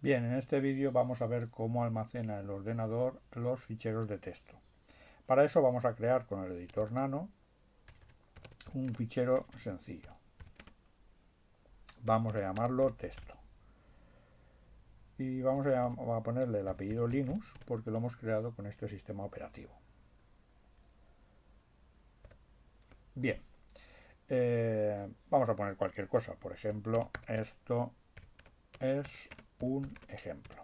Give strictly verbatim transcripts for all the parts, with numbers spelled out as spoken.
Bien, en este vídeo vamos a ver cómo almacena el ordenador los ficheros de texto. Para eso vamos a crear con el editor Nano un fichero sencillo. Vamos a llamarlo texto. Y vamos a, a ponerle el apellido Linux porque lo hemos creado con este sistema operativo. Bien, eh, vamos a poner cualquier cosa. Por ejemplo, esto es un ejemplo.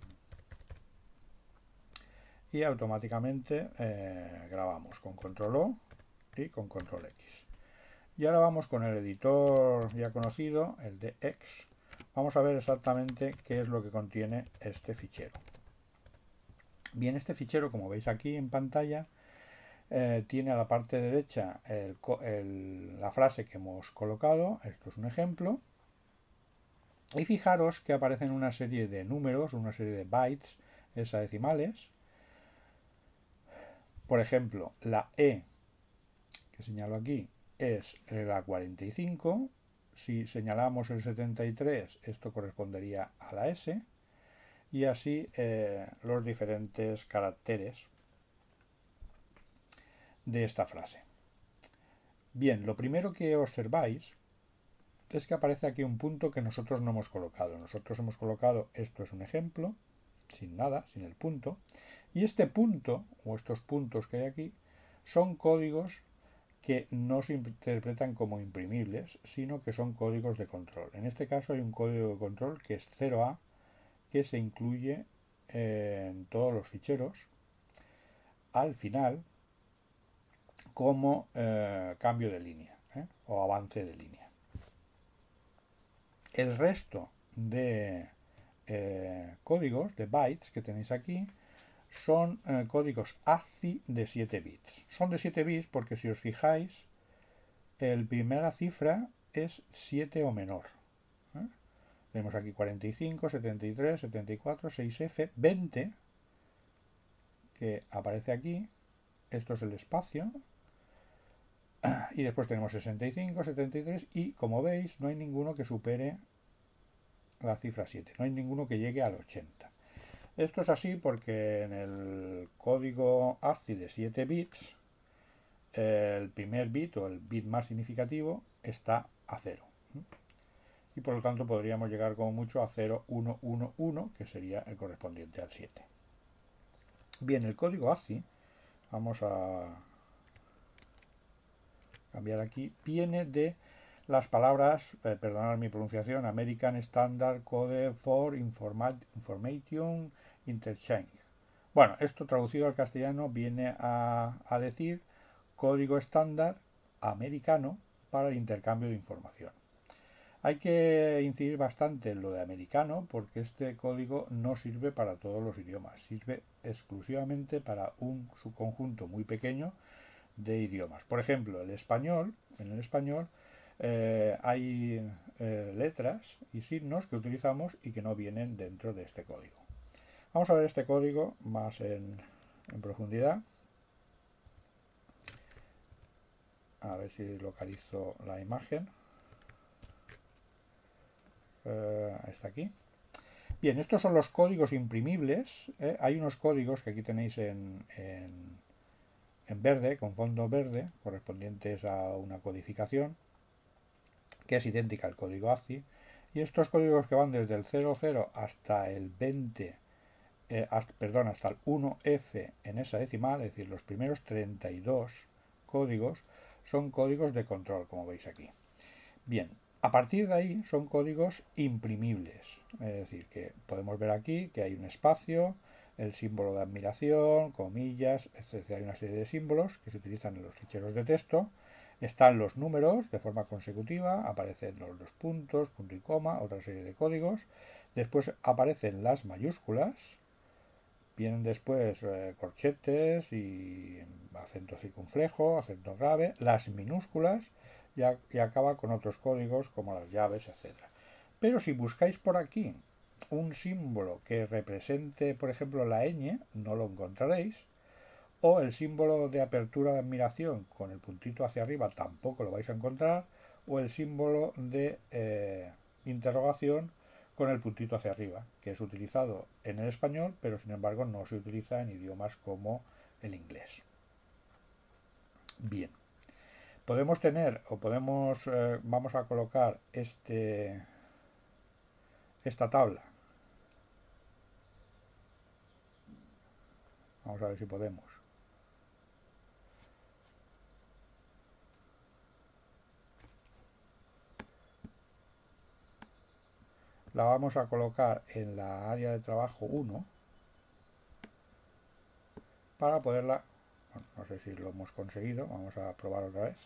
Y automáticamente eh, grabamos con control O y con control X. Y ahora vamos con el editor ya conocido, el de X. Vamos a ver exactamente qué es lo que contiene este fichero. Bien, este fichero, como veis aquí en pantalla, eh, tiene a la parte derecha el, el, la frase que hemos colocado. Esto es un ejemplo. Y fijaros que aparecen una serie de números, una serie de bytes hexadecimales. Por ejemplo, la E, que señalo aquí, es la cuarenta y cinco. Si señalamos el setenta y tres, esto correspondería a la S. Y así eh, los diferentes caracteres de esta frase. Bien, lo primero que observáis es que aparece aquí un punto que nosotros no hemos colocado. Nosotros hemos colocado, esto es un ejemplo, sin nada, sin el punto. Y este punto, o estos puntos que hay aquí, son códigos que no se interpretan como imprimibles, sino que son códigos de control. En este caso hay un código de control que es cero A, que se incluye en todos los ficheros al final como eh, cambio de línea ¿eh? o avance de línea. El resto de eh, códigos, de bytes que tenéis aquí, son eh, códigos A S C I I de siete bits. Son de siete bits porque si os fijáis, la primera cifra es siete o menor. ¿eh? Tenemos aquí cuarenta y cinco, setenta y tres, setenta y cuatro, seis F, veinte, que aparece aquí. Esto es el espacio. Y después tenemos sesenta y cinco, setenta y tres y, como veis, no hay ninguno que supere la cifra siete. No hay ninguno que llegue al ochenta. Esto es así porque en el código A S C I I de siete bits, el primer bit o el bit más significativo está a cero. Y por lo tanto podríamos llegar como mucho a cero uno uno uno, que sería el correspondiente al siete. Bien, el código A S C I I, vamos a cambiar aquí, viene de las palabras, eh, perdonad mi pronunciación, American Standard Code for Information Interchange. Bueno, esto traducido al castellano viene a, a decir código estándar americano para el intercambio de información. Hay que incidir bastante en lo de americano porque este código no sirve para todos los idiomas, sirve exclusivamente para un subconjunto muy pequeño de idiomas. Por ejemplo, el español, en el español eh, hay eh, letras y signos que utilizamos y que no vienen dentro de este código. Vamos a ver este código más en, en profundidad. A ver si localizo la imagen. Eh, está aquí. Bien, estos son los códigos imprimibles. ¿eh? Hay unos códigos que aquí tenéis en, en, en verde, con fondo verde, correspondientes a una codificación, que es idéntica al código A S C I I. Y estos códigos que van desde el cero cero hasta el veinte, eh, hasta, perdón, hasta el uno F en hexadecimal, es decir, los primeros treinta y dos códigos, son códigos de control, como veis aquí. Bien, a partir de ahí son códigos imprimibles, es decir, que podemos ver aquí que hay un espacio, el símbolo de admiración, comillas, etcétera. Hay una serie de símbolos que se utilizan en los ficheros de texto. Están los números de forma consecutiva, aparecen los dos puntos, punto y coma, otra serie de códigos. Después aparecen las mayúsculas, vienen después eh, corchetes y acento circunflejo, acento grave, las minúsculas y, a, y acaba con otros códigos como las llaves, etcétera. Pero si buscáis por aquí un símbolo que represente, por ejemplo, la ñ, no lo encontraréis. O el símbolo de apertura de admiración con el puntito hacia arriba tampoco lo vais a encontrar. O el símbolo de eh, interrogación con el puntito hacia arriba, que es utilizado en el español, pero sin embargo no se utiliza en idiomas como el inglés. Bien, podemos tener o podemos, eh, vamos a colocar este, esta tabla. Vamos a ver si podemos. La vamos a colocar en la área de trabajo uno para poderla, bueno, no sé si lo hemos conseguido, vamos a probar otra vez,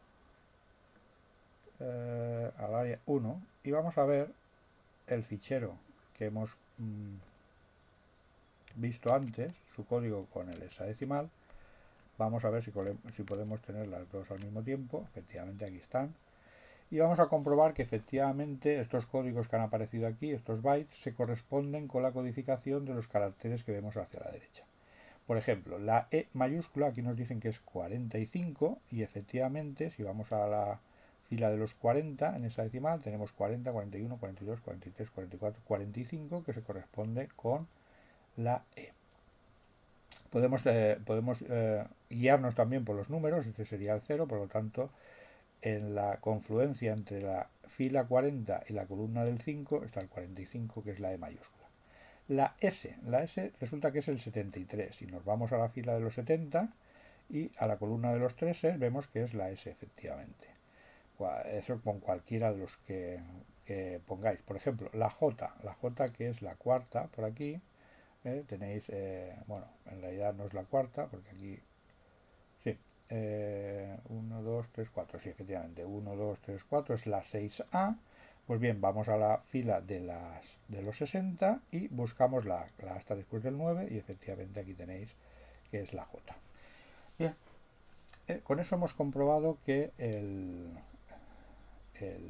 eh, al área uno, y vamos a ver el fichero que hemos mmm, visto antes, su código con el hexadecimal. Vamos a ver si, si podemos tener las dos al mismo tiempo. Efectivamente aquí están. Y vamos a comprobar que efectivamente estos códigos que han aparecido aquí, estos bytes, se corresponden con la codificación de los caracteres que vemos hacia la derecha. Por ejemplo, la E mayúscula aquí nos dicen que es cuarenta y cinco y efectivamente si vamos a la fila de los cuarenta en esa decimal tenemos cuarenta, cuarenta y uno, cuarenta y dos, cuarenta y tres, cuarenta y cuatro, cuarenta y cinco que se corresponde con la E. Podemos, eh, podemos eh, guiarnos también por los números, este sería el cero, por lo tanto en la confluencia entre la fila cuarenta y la columna del cinco está el cuarenta y cinco, que es la E mayúscula. La S, la S resulta que es el setenta y tres. Si nos vamos a la fila de los setenta y a la columna de los treses, vemos que es la S efectivamente. Eso con cualquiera de los que, que pongáis. Por ejemplo, la J, la J que es la cuarta por aquí, eh, tenéis, eh, bueno, en realidad no es la cuarta, porque aquí, sí, eh, uno, dos, tres, cuatro, sí, efectivamente, uno, dos, tres, cuatro es la seis A. Pues bien, vamos a la fila de, las, de los sesenta y buscamos la, la hasta después del nueve y efectivamente aquí tenéis que es la J. Bien, eh, con eso hemos comprobado que el, el,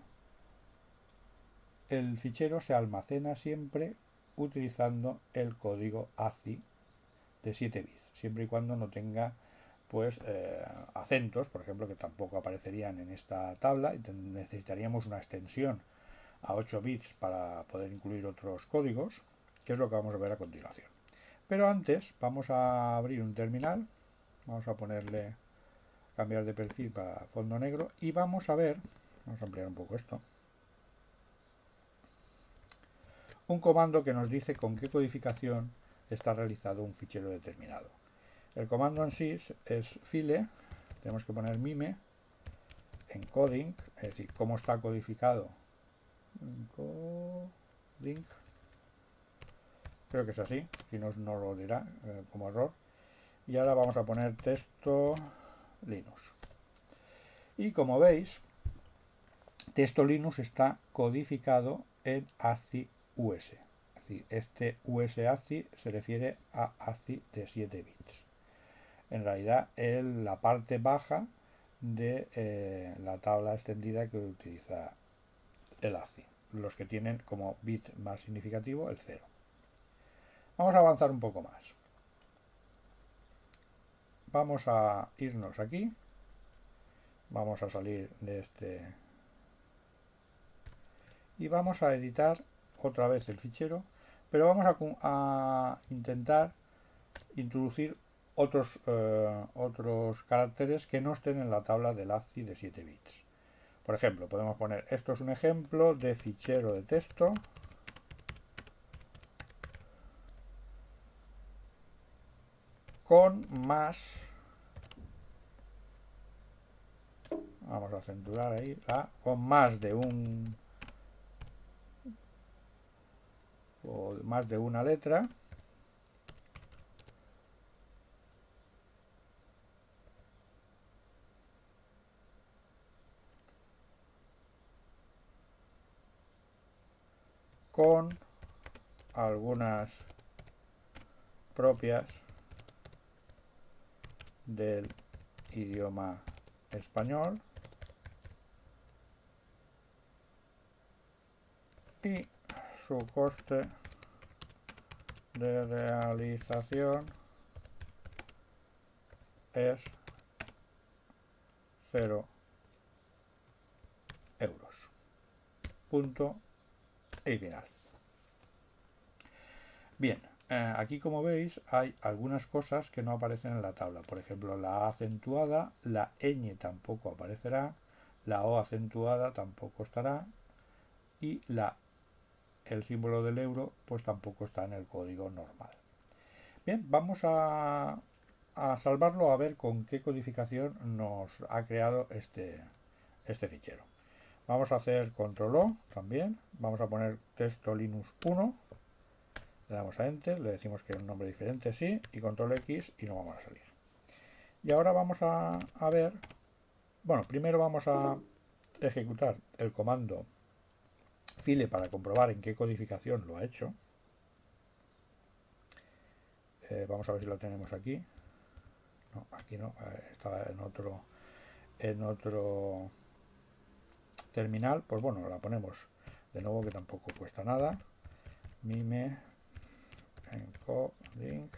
el fichero se almacena siempre utilizando el código A C I de siete bits, siempre y cuando no tenga pues eh, acentos, por ejemplo, que tampoco aparecerían en esta tabla, y necesitaríamos una extensión a ocho bits para poder incluir otros códigos, que es lo que vamos a ver a continuación. Pero antes vamos a abrir un terminal, vamos a ponerle, cambiar de perfil para fondo negro y vamos a ver, vamos a ampliar un poco esto, un comando que nos dice con qué codificación está realizado un fichero determinado. El comando en sí es file, tenemos que poner mime, encoding, es decir, cómo está codificado, encoding, creo que es así, si no nos lo dirá eh, como error. Y ahora vamos a poner texto Linux. Y como veis, texto Linux está codificado en A C I U S. Es decir, este U S A C I se refiere a A C I de siete bits. En realidad es la parte baja de eh, la tabla extendida que utiliza el A C I. Los que tienen como bit más significativo el cero. Vamos a avanzar un poco más. Vamos a irnos aquí. Vamos a salir de este. Y vamos a editar otra vez el fichero. Pero vamos a, a intentar introducir otros, eh, otros caracteres que no estén en la tabla del A C I de siete bits. Por ejemplo, podemos poner, esto es un ejemplo de fichero de texto. Con más, vamos a acentuar ahí, la, con más de un, o más de una letra. Con algunas propias del idioma español y su coste de realización es cero euros. Punto y final. Bien, eh, aquí como veis hay algunas cosas que no aparecen en la tabla. Por ejemplo, la A acentuada, la ñ tampoco aparecerá, la O acentuada tampoco estará y la, el símbolo del euro pues tampoco está en el código normal. Bien, vamos a, a salvarlo a ver con qué codificación nos ha creado este, este fichero. Vamos a hacer control O también, vamos a poner texto Linux uno, le damos a enter, le decimos que es un nombre diferente, sí, y control X y no vamos a salir. Y ahora vamos a, a ver, bueno, primero vamos a ejecutar el comando file para comprobar en qué codificación lo ha hecho. Eh, vamos a ver si lo tenemos aquí. No, aquí no, eh, estaba en otro, en otro terminal. Pues bueno, la ponemos de nuevo, que tampoco cuesta nada. Mime encoding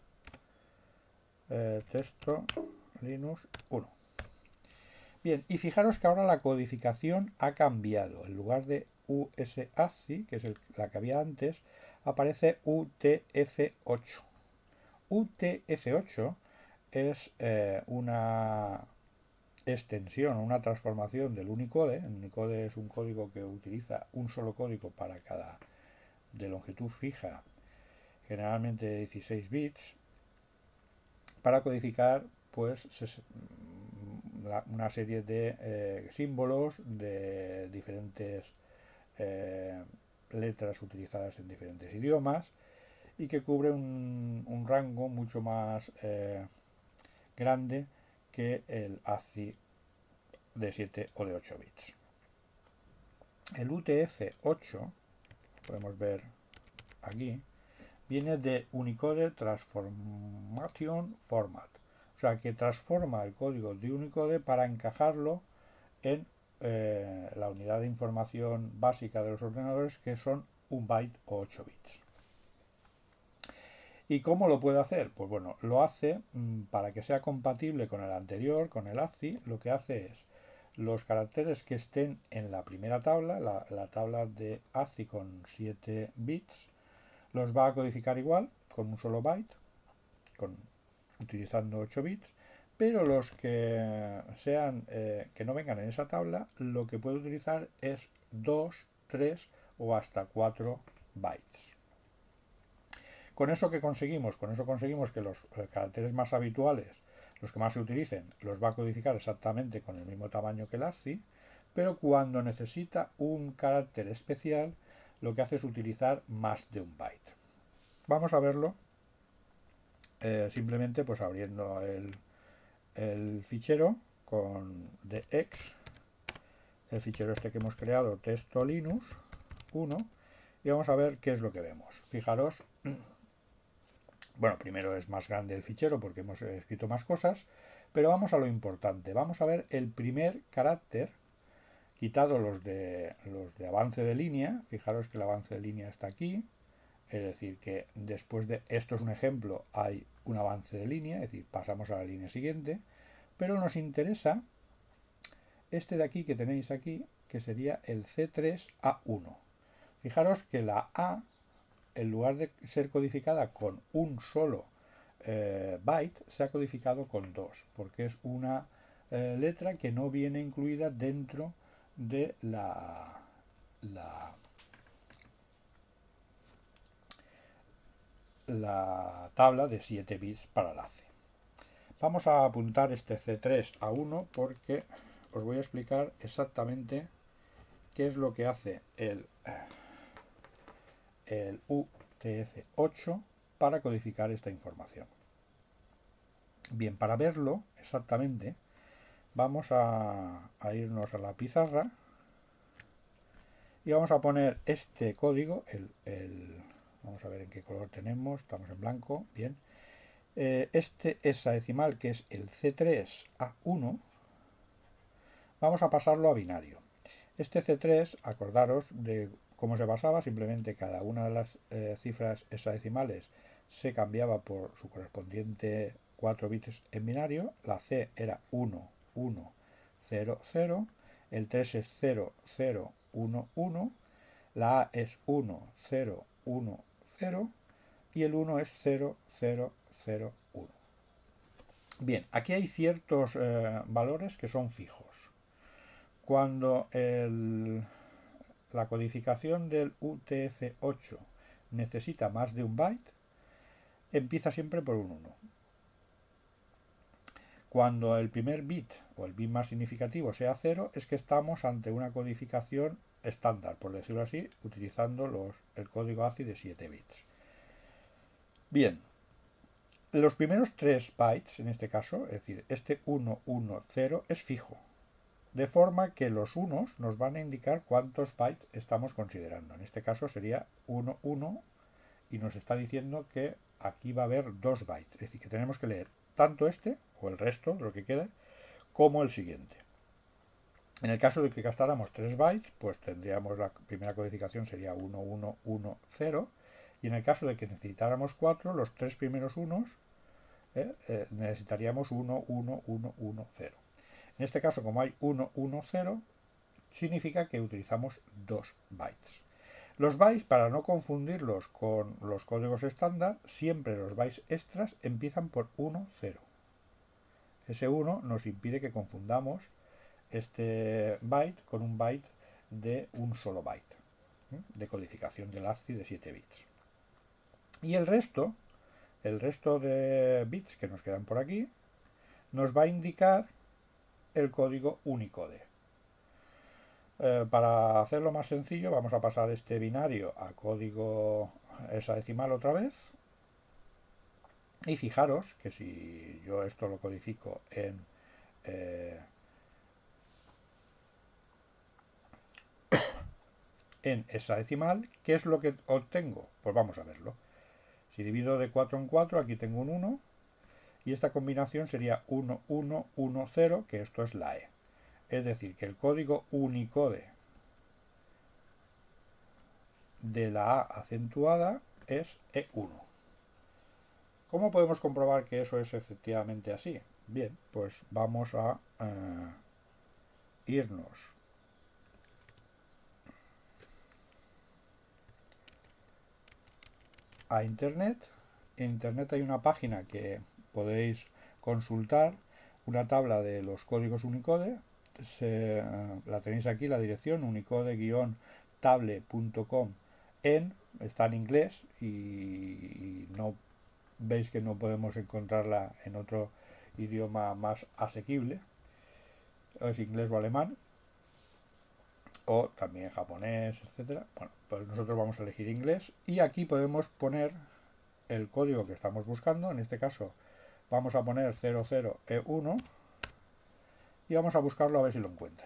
eh, texto Linux uno. Bien, y fijaros que ahora la codificación ha cambiado. En lugar de U S A C I, que es el, la que había antes, aparece U T F ocho. U T F ocho es eh, una extensión, una transformación del Unicode. El Unicode es un código que utiliza un solo código para cada, de longitud fija, generalmente dieciséis bits, para codificar pues una serie de eh, símbolos de diferentes eh, letras utilizadas en diferentes idiomas, y que cubre un, un rango mucho más eh, grande que el A C I de siete o de ocho bits. El U T F ocho, podemos ver aquí, viene de Unicode Transformation Format, o sea que transforma el código de Unicode para encajarlo en eh, la unidad de información básica de los ordenadores, que son un byte o ocho bits. ¿Y cómo lo puede hacer? Pues bueno, lo hace mmm, para que sea compatible con el anterior, con el A C I. Lo que hace es los caracteres que estén en la primera tabla, la, la tabla de A C I con siete bits, los va a codificar igual, con un solo byte, con, utilizando ocho bits, pero los que sean eh, que no vengan en esa tabla, lo que puede utilizar es dos, tres o hasta cuatro bytes. Con eso que conseguimos, con eso conseguimos que los caracteres más habituales, los que más se utilicen, los va a codificar exactamente con el mismo tamaño que el A C I, pero cuando necesita un carácter especial, lo que hace es utilizar más de un byte. Vamos a verlo eh, simplemente pues abriendo el, el fichero con dx, el fichero este que hemos creado, texto Linux uno, y vamos a ver qué es lo que vemos. Fijaros, bueno, primero es más grande el fichero porque hemos escrito más cosas, pero vamos a lo importante. Vamos a ver el primer carácter, quitado los de, los de avance de línea. Fijaros que el avance de línea está aquí, es decir, que después de esto es un ejemplo, hay un avance de línea, es decir, pasamos a la línea siguiente, pero nos interesa este de aquí que tenéis aquí, que sería el C tres A uno. Fijaros que la A, en lugar de ser codificada con un solo eh, byte, se ha codificado con dos, porque es una eh, letra que no viene incluida dentro de la, la, la tabla de siete bits para el A C I. Vamos a apuntar este C tres A uno porque os voy a explicar exactamente qué es lo que hace el el U T F ocho para codificar esta información. Bien, para verlo exactamente, vamos a, a irnos a la pizarra y vamos a poner este código, el, el, vamos a ver en qué color tenemos, estamos en blanco, bien. Eh, este hexadecimal, que es el C tres A uno, vamos a pasarlo a binario. Este C tres, acordaros de cómo se pasaba, simplemente cada una de las eh, cifras hexadecimales se cambiaba por su correspondiente cuatro bits en binario. La C era uno, uno, cero, cero, el tres es cero, cero, uno, uno, la A es uno, cero, uno, cero y el uno es cero, cero, cero, uno. Bien, aquí hay ciertos eh, valores que son fijos. Cuando el, la codificación del U T F ocho necesita más de un byte, empieza siempre por un uno. Cuando el primer bit o el bit más significativo sea cero, es que estamos ante una codificación estándar, por decirlo así, utilizando los, el código A C I de siete bits. Bien, los primeros tres bytes, en este caso, es decir, este uno, uno, cero, es fijo, de forma que los unos nos van a indicar cuántos bytes estamos considerando. En este caso sería uno, uno, y nos está diciendo que aquí va a haber dos bytes, es decir, que tenemos que leer tanto este, o el resto, de lo que quede, como el siguiente. En el caso de que gastáramos tres bytes, pues tendríamos la primera codificación sería uno, uno, uno, cero, y en el caso de que necesitáramos cuatro, los tres primeros unos, eh, eh, necesitaríamos uno, uno, uno, uno, cero. En este caso, como hay uno, uno, cero, significa que utilizamos dos bytes. Los bytes, para no confundirlos con los códigos estándar, siempre los bytes extras empiezan por uno, cero. Ese uno nos impide que confundamos este byte con un byte de un solo byte, ¿eh? de codificación del A S C I I de siete bits. Y el resto, el resto de bits que nos quedan por aquí, nos va a indicar el código Unicode. Eh, para hacerlo más sencillo, vamos a pasar este binario a código hexadecimal otra vez. Y fijaros que si yo esto lo codifico en eh, en hexadecimal, ¿qué es lo que obtengo? Pues vamos a verlo. Si divido de cuatro en cuatro, aquí tengo un uno, y esta combinación sería uno, uno, uno, cero, que esto es la E. Es decir, que el código Unicode de la A acentuada es E uno. ¿Cómo podemos comprobar que eso es efectivamente así? Bien, pues vamos a eh, irnos a Internet. En Internet hay una página que podéis consultar, una tabla de los códigos Unicode. Se, la tenéis aquí, la dirección unicode-table punto com, en, está en inglés y, y no veis que no podemos encontrarla en otro idioma más asequible, es inglés o alemán, o también japonés, etcétera. Bueno, pues nosotros vamos a elegir inglés y aquí podemos poner el código que estamos buscando. En este caso vamos a poner cero cero E uno y vamos a buscarlo a ver si lo encuentra.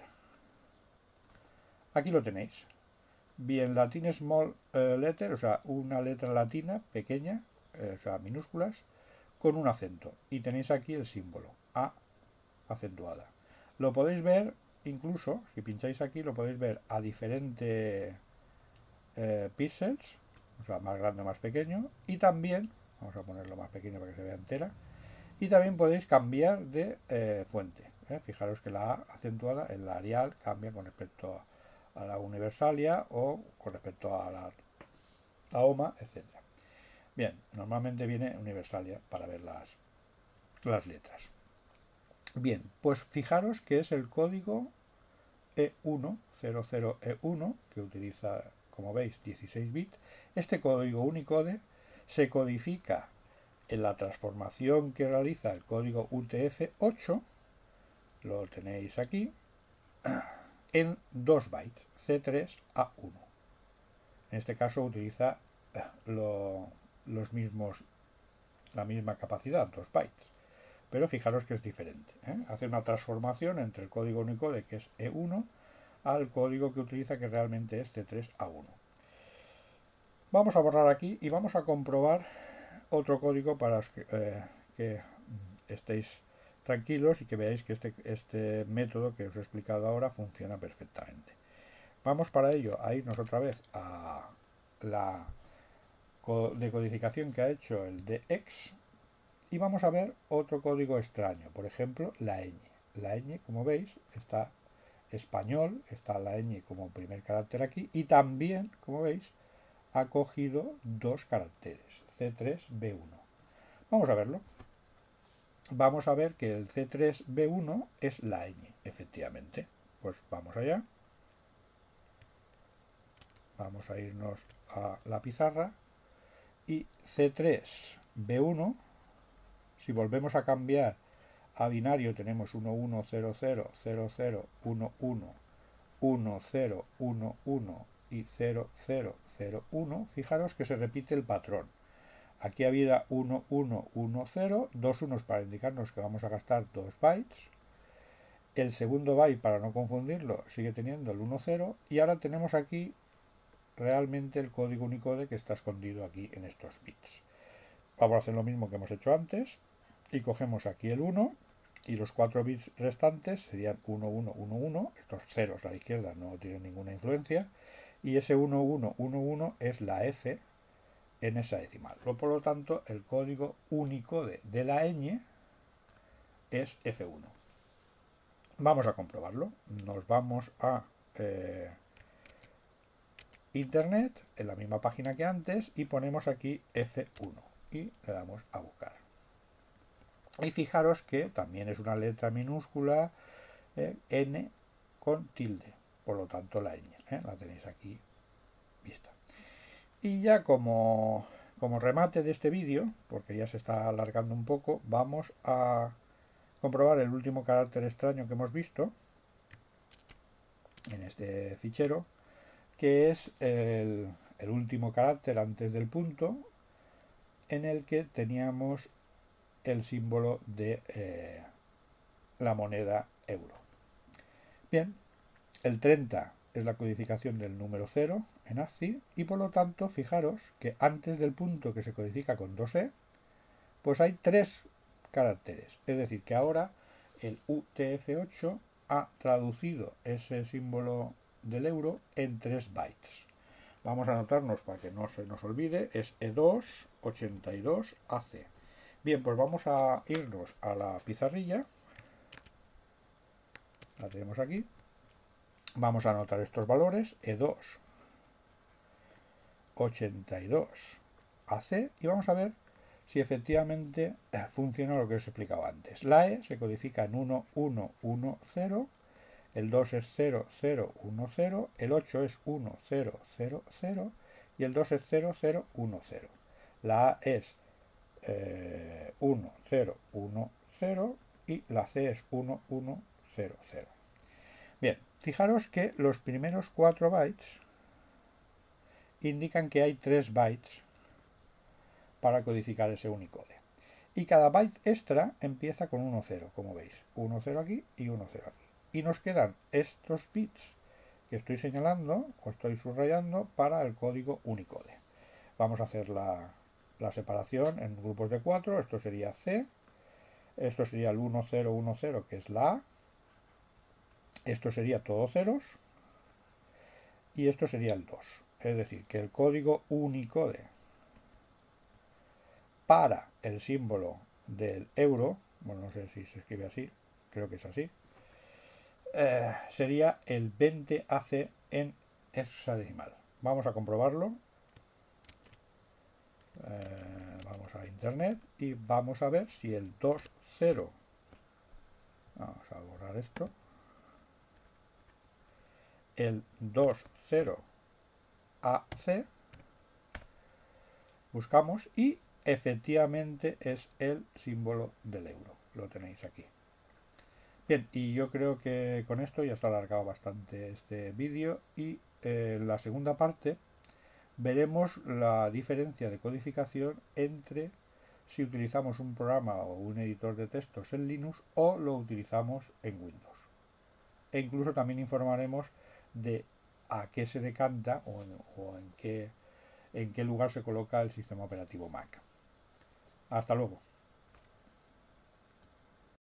Aquí lo tenéis. Bien, latín small eh, letter, o sea, una letra latina pequeña, eh, o sea, minúsculas, con un acento. Y tenéis aquí el símbolo, A acentuada. Lo podéis ver, incluso, si pincháis aquí, lo podéis ver a diferentes eh, píxeles, o sea, más grande o más pequeño, y también, vamos a ponerlo más pequeño para que se vea entera, y también podéis cambiar de eh, fuente. ¿eh? Fijaros que la A acentuada en la Arial cambia con respecto a, a la Universalia o con respecto a la AOMA, etcétera. Bien, normalmente viene Universalia para ver las, las letras. Bien, pues fijaros que es el código E uno, cero cero E uno, que utiliza, como veis, dieciséis bits. Este código Unicode se codifica en la transformación que realiza el código U T F ocho, lo tenéis aquí, en dos bytes, C tres A uno. En este caso utiliza lo, los mismos, la misma capacidad, dos bytes. Pero fijaros que es diferente. ¿eh? Hace una transformación entre el código Unicode, que es E uno, al código que utiliza, que realmente es C tres A uno. Vamos a borrar aquí y vamos a comprobar otro código para que, eh, que estéis tranquilos y que veáis que este, este método que os he explicado ahora funciona perfectamente. Vamos para ello a irnos otra vez a la decodificación que ha hecho el D X y vamos a ver otro código extraño, por ejemplo la ñ. La ñ, como veis, está español, está la ñ como primer carácter aquí, y también, como veis, ha cogido dos caracteres, ce tres be uno. Vamos a verlo. Vamos a ver que el ce tres be uno es la ñ, efectivamente. Pues vamos allá. Vamos a irnos a la pizarra y ce tres be uno, si volvemos a cambiar a binario tenemos uno uno cero cero cero cero uno uno uno cero uno uno y cero cero cero uno. Fijaros que se repite el patrón. Aquí había uno uno uno cero, dos unos para indicarnos que vamos a gastar dos bytes. El segundo byte, para no confundirlo, sigue teniendo el uno cero, y ahora tenemos aquí realmente el código Unicode que está escondido aquí en estos bits. Vamos a hacer lo mismo que hemos hecho antes y cogemos aquí el uno y los cuatro bits restantes serían uno uno uno uno, estos ceros a la izquierda no tienen ninguna influencia, y ese uno uno uno uno es la F en esa decimal. Por lo tanto, el código Unicode de la ñ es efe uno. Vamos a comprobarlo. Nos vamos a eh, Internet, en la misma página que antes, y ponemos aquí efe uno y le damos a buscar. Y fijaros que también es una letra minúscula, eh, n con tilde, por lo tanto la ñ, eh, la tenéis aquí vista. Y ya como, como remate de este vídeo, porque ya se está alargando un poco, vamos a comprobar el último carácter extraño que hemos visto en este fichero, que es el, el último carácter antes del punto, en el que teníamos el símbolo de eh, la moneda euro. Bien, el treinta es la codificación del número cero en ASCII, y por lo tanto fijaros que antes del punto, que se codifica con dos e, pues hay tres caracteres, es decir que ahora el U T F ocho ha traducido ese símbolo del euro en tres bytes. Vamos a anotarnos para que no se nos olvide, es E dos ochenta y dos A C. Bien, pues vamos a irnos a la pizarrilla, la tenemos aquí, vamos a anotar estos valores, E dos ochenta y dos A C, y vamos a ver si efectivamente funciona lo que os he explicado antes. La E se codifica en uno uno uno cero, el dos es cero cero uno cero, el ocho es uno cero cero cero y el dos es cero cero uno cero. La A es eh, uno cero uno cero y la C es uno uno cero cero. Bien, fijaros que los primeros cuatro bytes indican que hay tres bytes para codificar ese Unicode. Y cada byte extra empieza con uno cero, como veis. uno cero aquí y uno cero aquí. Y nos quedan estos bits que estoy señalando o estoy subrayando para el código Unicode. Vamos a hacer la, la separación en grupos de cuatro. Esto sería C. Esto sería el uno cero uno cero, que es la A. Esto sería todo ceros. Y esto sería el dos. Es decir, que el código Unicode para el símbolo del euro, bueno, no sé si se escribe así, creo que es así, eh, sería el veinte A C en hexadecimal. Vamos a comprobarlo. Eh, vamos a Internet y vamos a ver si el dos cero, vamos a borrar esto, el dos cero A C, buscamos y efectivamente es el símbolo del euro. Lo tenéis aquí. Bien, y yo creo que con esto ya está alargado bastante este vídeo, y eh, en la segunda parte veremos la diferencia de codificación entre si utilizamos un programa o un editor de textos en Linux o lo utilizamos en Windows. E incluso también informaremos de a qué se decanta o en, o en qué, en qué lugar se coloca el sistema operativo Mac. Hasta luego.